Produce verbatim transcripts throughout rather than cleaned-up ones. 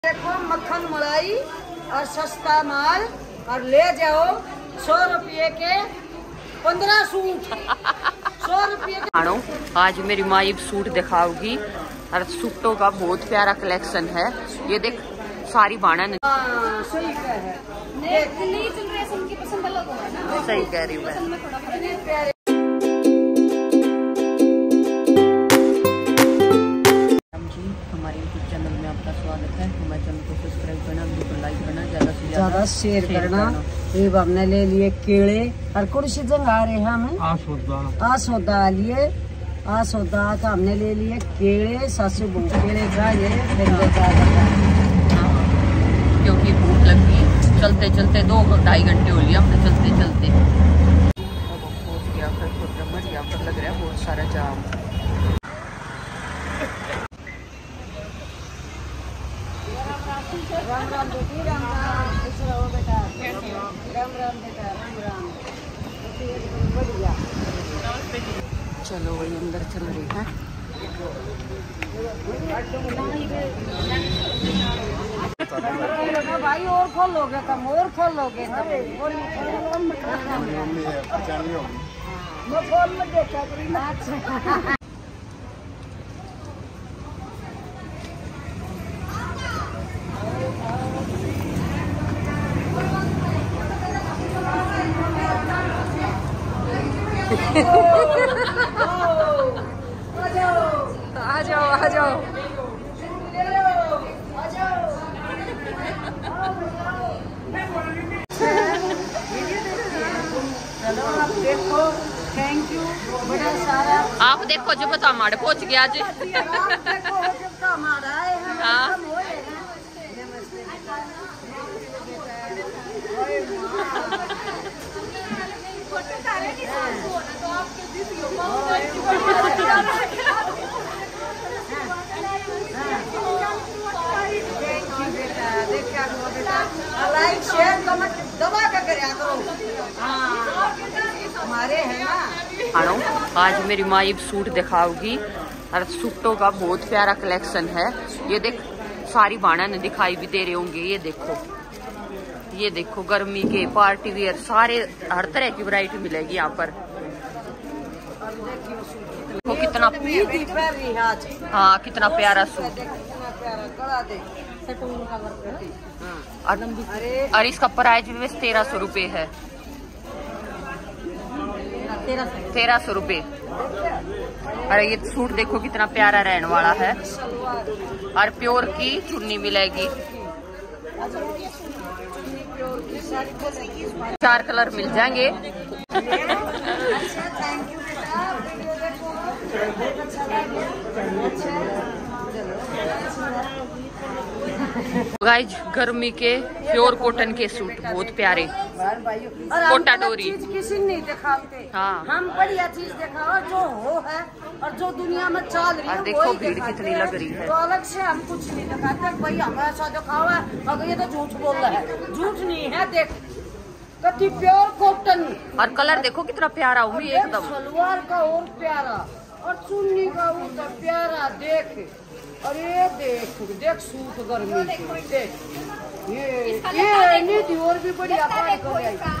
देखो मक्खन मलाई और सस्ता माल और ले जाओ सौ रुपये के पंद्रह सूट सौ रुपये के। आज मेरी माँ ये सूट दिखाओगी और सूटों का बहुत प्यारा कलेक्शन है। ये देख सारी बाणा ने सही कह है नहीं चल रहे उनकी पसंद अलग हो है ना। सही कह रही हूँ मैं। हमारे यूट्यूब चैनल में आपका स्वागत है। हमारे चैनल को सब्सक्राइब करना, वीडियो को लाइक करना, ज्यादा से ज्यादा शेयर करना। ये हमने ले लिए केले और कौन सी जगह आ रहे हैं हमें आ सौदा लिए आ सौदा का हमने ले लिए केले सासू बहू केले खाए क्योंकि भूख लगी। चलते चलते दो ढाई घंटे हो लिया हमने चलते चलते। अब पहुंच गया फिर छोटा यहाँ पर लग रहा है बहुत सारा जाम। राम राम बेटी राम राम खुश रहो बेटा राम राम बेटा राम राम बढ़िया। चलो वही अंदर चल रही है। भाई और खोल लोगे कम और खोल लोगे फोन में देखा। आ जाओ आ जाओ। चलो आप देखो थैंक यू बड़ा सारा। आप देखो जो बता हमारे पहुंच गया आज। हाँ लाइक शेयर कमेंट दबा के करा करो। हमारे है ना। आज मेरी माँ ये सूट दिखाओगी और सूटों का बहुत प्यारा कलेक्शन है। ये देख सारी बाणा ने दिखाई भी दे रहे होंगे। ये देखो ये देखो गर्मी के पार्टी वेयर सारे हर तरह की वैरायटी मिलेगी यहाँ पर। देखो कितना हाँ कितना प्यारा सूट। और इसका प्राइस भी बस तेरह सौ रूपये है। तेरह सौ रूपये। अरे ये सूट देखो कितना प्यारा रहने वाला है। और प्योर की चुन्नी मिलेगी। चार कलर मिल जाएंगे। गाइज गर्मी के प्योर कॉटन के सूट बहुत प्यारे। कोटा डोरी किसी नहीं दिखाते। हाँ हम बढ़िया चीज दिखाओ जो हो है और जो दुनिया में चल रही है। देखो भीड़ कितनी लग रही है। तो अलग से हम कुछ नहीं दिखाते भाई हमें ऐसा दिखाओ है। अगर ये तो झूठ बोल रहा है झूठ नहीं है। देख कति प्योर कॉटन और कलर देखो कितना प्यारा हुई एकदम। सलवार का और प्यारा और चुन्नी का वो तो प्यारा। देख अरे देख देख सूट गर्मी देख ये ये नहीं और भी बढ़िया हाँ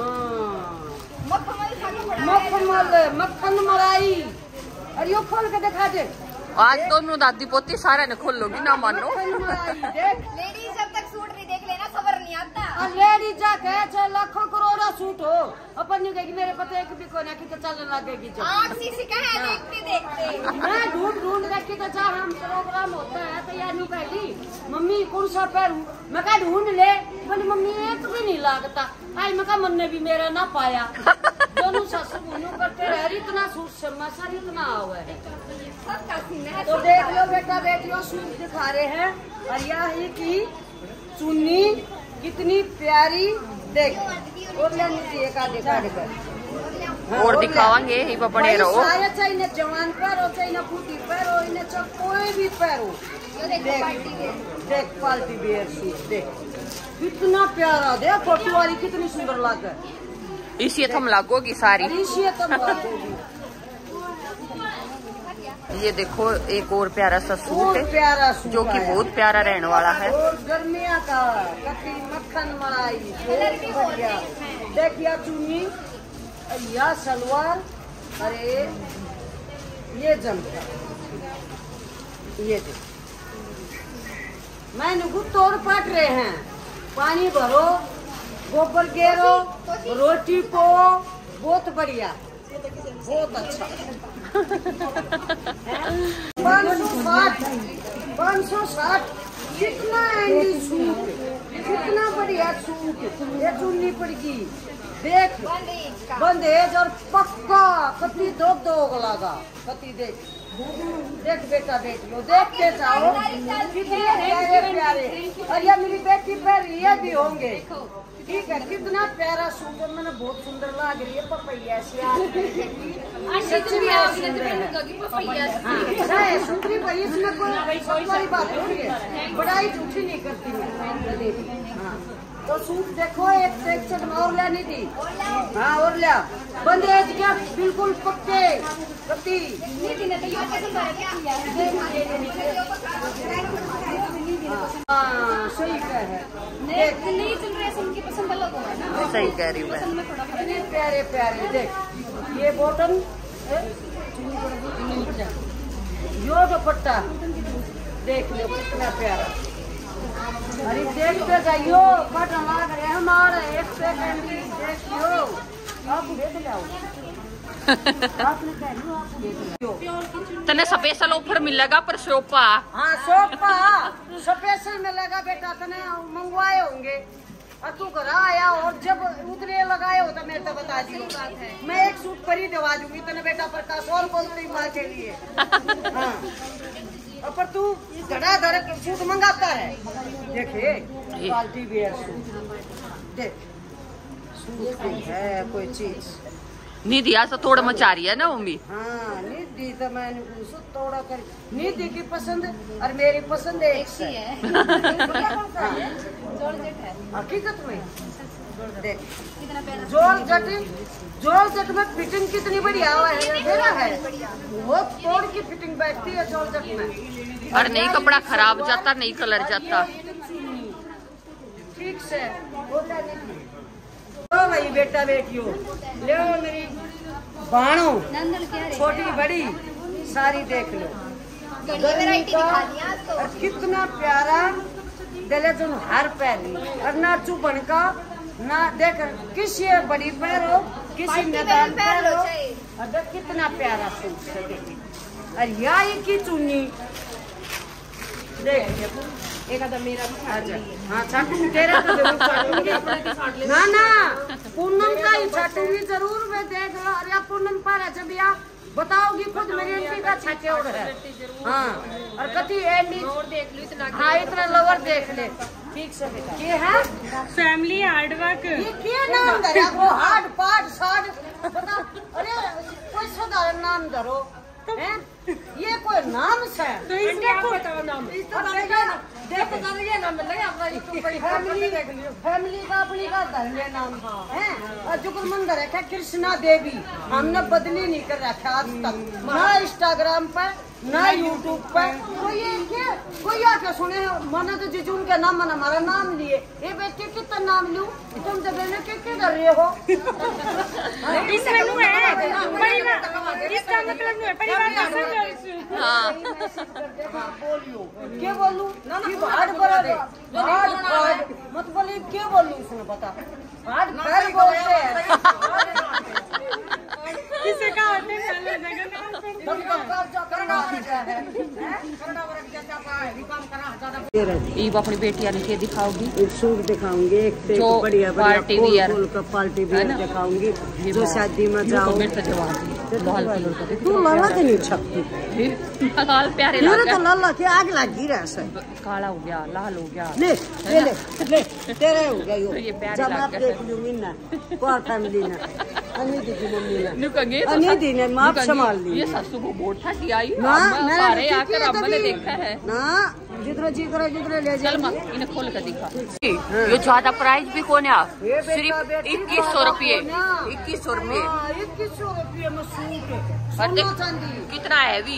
मक्खन मक्खन मलाई। अरे यो खोल के दिखा दे। आज दोनों दादी पोती सारे ने खोल लोगी ना मानो। लेडीज जब तक सूट नहीं देख लेना सबर नहीं आता। लेडीज जाके चाहे लाखों करोड़ा सूट हो अपन नहीं कहेगी मेरे पता एक भी कोने की तो चलने लगेगी। जो आठ सीसी का है देखते देखते मैं ढूंढ ढूंढ रखी तो चाहे हम प्रोग्राम होता है तो यार नहीं कहेगी मम्मी कौन सा पैरू। मैं कहा ढूंढ ले बोली मम्मी एक भी नहीं लागता। आई मैं कहा मन ने भी मेरा ना पाया। दोनों सस बुनू करते रह इतना सूट से मसर इतना हुआ है। तो देख लो बेटा बेटियों सूट दिखा रहे हैं। और यही की चुन्नी कितनी प्यारी देख और लेनी चाहिए का दिखा देकर और दिखावांगे ही बड़े रहो। चाहे जवान पैरो चाहे फूटी पैरो इन्हें चाहे कोई भी पैरो। देख पार्टी वेयर सूट देख कितना प्यारा। देख फोटो वाली कितनी सुंदर लगे। इसी थम लागोगी सारी। इसी थम लागोगी। ये देखो एक और प्यारा सा सूट है प्यारा सूट जो कि बहुत प्यारा रहने वाला है। और गर्मिया का कटी मक्खन मलाई बढ़िया। देखिए चुन्नी या सलवार, अरे ये जमता ये देख मैंने तोड़ पाट रहे हैं। पानी भरो, गोबर गेरो, रोटी पो, बहुत बढ़िया, बहुत अच्छा। पाँच सौ साठ पाँच सौ साठ कितना एंडी सूट, कितना बढ़िया सूट। ये चुन्नी पड़गी देख, बंदेज और पक्का कति दो दो लगा कति देख देख बेटा बेटी लो, देखते जाओ कितने प्यारे प्यारे। और ये मेरी बेटी पर ये भी होंगे, ठीक है। कितना प्यारा सूट है, मैंने बहुत सुंदर लग रही है। पपैया सुंदरी भाई, इसमें कोई बड़ी बात नहीं है, बड़ाई झूठी नहीं करती मैं। हाँ तो सूट देखो, एक से एक चटमा और लेनी थी। हाँ और लिया बंदेज क्या बिल्कुल पक्के कति। हाँ सही कह है, नई जनरेशन की पसंद अलग है ना। सही कह रही हूँ मैं। प्यारे प्यारे देख, ये बॉटम यो दुपट्टा देख लो कितना प्यारा। अरे देखते जाइयो, बटन लग रहे हमारे एक सेकंड की देखियो। आप देख लो, आपने कह लो, आप देख लो। तने स्पेशल ऑफर मिलेगा पर सोपा। हाँ सोपा स्पेशल मिलेगा बेटा, तने मंगवाए होंगे और तू घर आया और जब उतरे लगाए हो तो मेरे तो बता दी बात है। मैं एक सूट पर ही दवा दूंगी तने बेटा, प्रकाश और बोलती माँ के लिए। हाँ पर तू धड़ाधड़ सूट मंगाता है। देखिए क्वालिटी वेयर सूट, देख सूट है कोई चीज निधि ऐसा थोड़ा मचा रही है ना मम्मी। हाँ निधि तो मैंने थोड़ा कर, निधि की पसंद और मेरी पसंद एक सी है। हकीकत में देख जोल जट, जोल जट में फिटिंग कितनी बढ़िया है, वो तोड़ की फिटिंग बैठती है जोल जट में। और नहीं कपड़ा खराब जाता, नहीं कलर जाता, ठीक से ओ भाई बेटा बेटियों ले मेरी बाणो छोटी बड़ी सारी देख लो। और कितना प्यारा दिले तुम हर पैरी और ना चुपन का ना देख, किसी बड़ी पैरो किसी मैदान पैरो। और कितना प्यारा सूट है। और यही की चुन्नी देख, एक आधा मेरा हाँ छाटूंगी, तेरा तो जरूर छाटूंगी। ना ना पूनम का ही छाटूंगी जरूर। मैं देख लो, अरे पूनम पर जब या बताओगी खुद मेरी एंटी का छाटे और है। हाँ और कथी एंटी देख लो, इतना हाँ इतना लोअर देख ले, ठीक से बेटा। ये है फैमिली हार्ड वर्क। ये क्या नाम धरा वो हार्ड पार्ट सार्ड बता। अरे कोई साधारण नाम धरो हैं, ये कोई नाम से तो इसका बताओ नाम। देखो ये नाम लगे अपना फैमिली फैमिली का अपनी का धर्म नाम है। और जुगल मंदिर है क्या कृष्णा देवी, हमने बदली नहीं कर रखा आज तक, ना इंस्टाग्राम पर ना यूट्यूब पर। तो ये क्या कोई आके सुने माना तो जीजून का नाम माना हमारा नाम लिए, ये बेटे कितना नाम लूं तुम जब क्या क्या कर रहे हो। इसमें है परिवार, इसका मतलब है परिवार का संग। हाँ बोलियो क्या बोलूं हार्ड बराबर हार्ड हार्ड मत बोलिए, क्या बोलूं इसमें बता। हार्ड पैर बोलते हैं किसे का होते हैं ईब अपनी बेटियां ने दिखाओगी। एक सूट दिखाऊंगी, एक से जो एक बढ़िया पार्टी वियर का पार्टी वियर दिखाऊंगी जो शादी में जाओ। तू लाला के नहीं छपती लाल प्यारे तो लाला के आग लगी रहा, काला हो गया लाल हो गया। ले ले ले ले तेरे हो गया यो। ये प्यारे जब आप लग गए। देख लूंगी ना को फैमिली ना अनिधि की मम्मी ने नुकंगे तो अनिधि ने माप संभाल ली। ये सासू को बोट था कि आई ना सारे आकर अम्मा ने देखा है ना जितना जी करो जितना ले चल जाओ। माँ इन्हें खोल कर दिखा। ये ज्यादा प्राइस भी कौन है, सिर्फ इक्कीस सौ रूपये इक्कीस सौ रूपये इक्कीस सौ रूपये में सूट और देख सोना चांदी कितना हैवी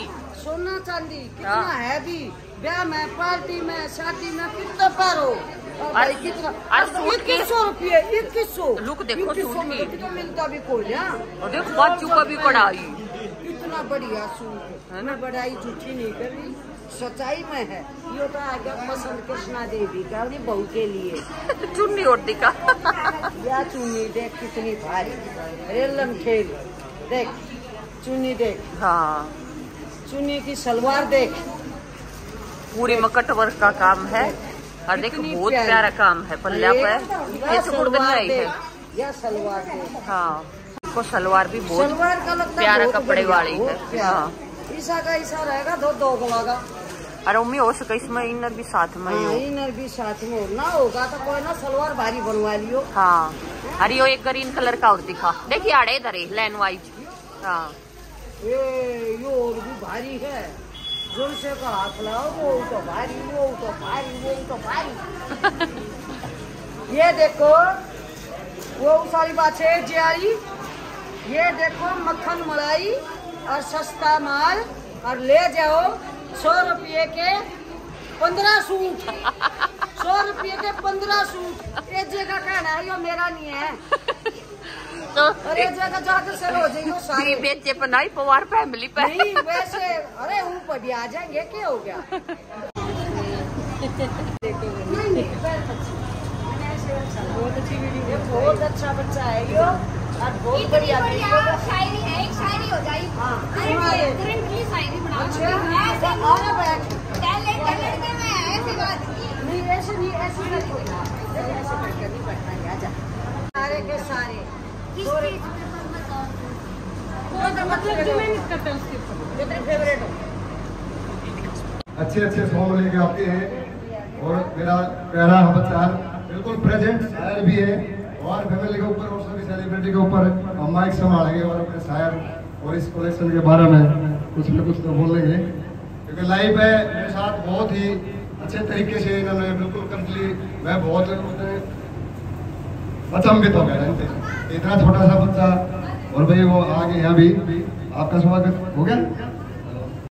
सोना चांदी कितना हाँ। है भी, ब्याह में, पार्टी में, शादी में कितना पारो। और भाई कितना, अरे सूट की- इक्कीस सौ रुपये, इक्कीस सौ। लुक देखो इक्कीस सौ सूट में की। तो मिलता भी कोई ना। और देखो बाजू का भी कढ़ाई। कितना बढ़िया सूट है ना, बढ़ाई झूठी नहीं कर रही, सच्चाई में है। ये तो आ गया पसंद कृष्णा देवी का अपनी बहू के लिए। चुन्नी और दिखा। या चुन्नी देख कितनी भारी, रेलम खेल देख, चुन्नी देख, हाँ चुन्नी की सलवार देख, पूरी मकट वर्क का काम है। और देखो कितनी बहुत प्यारी। प्यारा काम है पल्ला पे। या कैसे कुर्दन सलवार आई है। देख, या सलवार देख, हाँ को सलवार भी बहुत सलवार का लगता है प्यारा बहुत कपड़े बढ़िया, वाली बहुत है। प्यारा। हाँ ईसा का ईसा रहेगा दो दो गला का। और मम्मी हो सके इसमें इनर भी साथ में ही हाँ, हो। इनर भी साथ में हो, ना होगा तो कोई ना सलवार भारी बनवा लियो। हाँ अरे यो एक ग्रीन कलर का और दिखा, देखिए आड़े इधर है लाइन वाइज। हाँ ये यो और भी भारी है, जोर से का हाथ लाओ, वो तो भारी, वो तो भारी, वो तो भारी। ये देखो वो सारी बात है जियाई, ये देखो मक्खन मलाई और सस्ता माल, और ले जाओ सौ रुपये के पंद्रह सूट, सौ रुपये के पंद्रह सूट। एक जगह कहना है यो मेरा नहीं है, तो अरे जगह जाकर से हो जाइयो सारे। बेचे पनाई पवार फैमिली पे। नहीं वैसे, अरे ऊपर भी आ जाएंगे, क्या हो गया। नहीं, नहीं, बहुत अच्छी वीडियो, बहुत अच्छा बच्चा है यो, और बहुत बढ़िया वीडियो। शायरी है, एक शायरी हो जाएगी। हाँ, करंटली शायरी बना अच्छा, और बैठ। टैलेंट टैलेंट में है ऐसी बात नहीं ऐसे नहीं, ऐसे नहीं होता, ऐसे करके नहीं बैठना है। आजा सारे के सारे मतलब जो मैं नहीं करता उसके ऊपर, जो तेरे फेवरेट हो। अच्छे अच्छे सॉन्ग लेके आते हैं, और मेरा प्यारा बच्चा बिल्कुल प्रेजेंट शायर भी है, और फैमिली के ऊपर और सभी सेलिब्रिटी के ऊपर हम माइक संभालेंगे और अपने शायर और इस कलेक्शन के बारे में कुछ न कुछ तो बोलेंगे, क्योंकि लाइव है मेरे साथ। बहुत ही अच्छे तरीके से इन्होंने बिल्कुल कंप्लीट, मैं बहुत अचंभित हो गया इनसे, इतना छोटा सा बच्चा, और भाई वो आगे यहाँ भी आपका स्वागत हो गया।